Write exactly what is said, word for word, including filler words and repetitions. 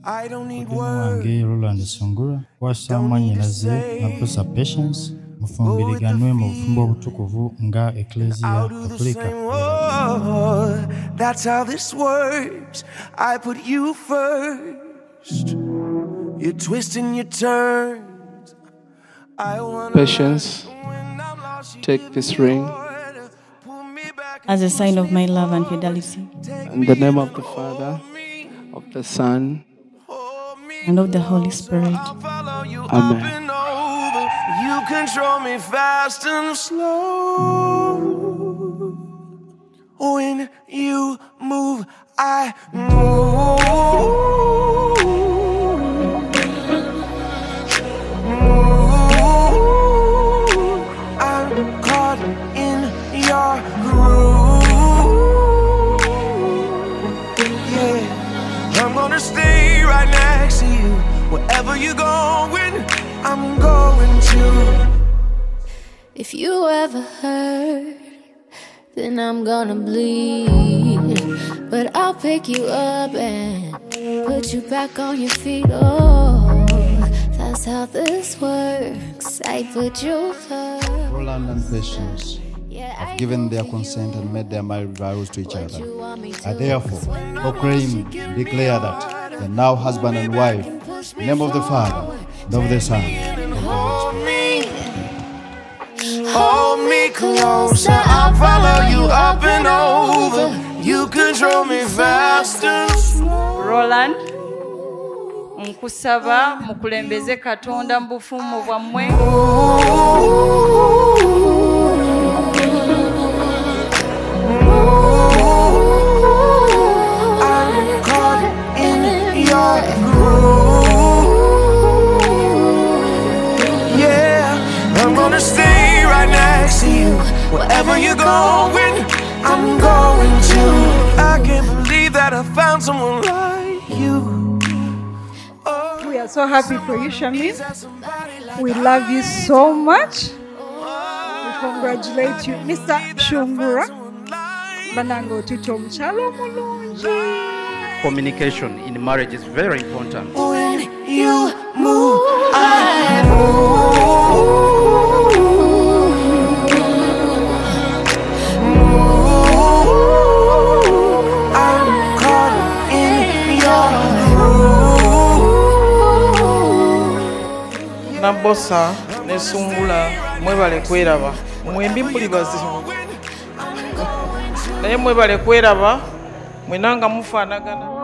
I don't need words. Roland Songura wasamanyiraze nakosa patience mufumbiriganwe mu bufumbo butukuvu nga ecclesia Catholica. That's how this works. I put you first. You twist and you turn. Patience, take this ring as a sign of my love and fidelity. In the name of the Father, of the Son, and of the Holy Spirit. Amen. You control me fast and slow. When you move, I move. Stay right next to you. Wherever you're going, I'm going to. If you ever hurt, then I'm gonna bleed. But I'll pick you up and put you back on your feet. Oh, that's how this works. I put you first. Roland and Patience have given their consent and made their marriage vows to each other. I therefore proclaim, declare that they're now husband and wife, in the name of the Father, and of the Son, and of the Holy Spirit. Hold me closer, I'll follow you up and over. You control me fast and slow. Roland, nkusaba mukulembeze Katonda mbufumu bwamwe. Stay right next to you. Wherever you're going, I'm going to. I can't believe that I found someone like you. Oh, we are so happy for you, Shamin. We love you so much. We congratulate you, Mister Shungura. Banango Tito Mchalo Mulunji. Communication in marriage is very important. When you move, I move. Nabosa ne Sungula mwebale kweraba mwembi muli bazibu naye mwebale kweraba mwenanga mufaanagana.